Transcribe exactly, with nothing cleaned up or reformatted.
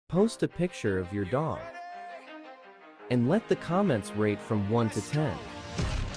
Post a picture of your dog and let the comments rate from one to ten.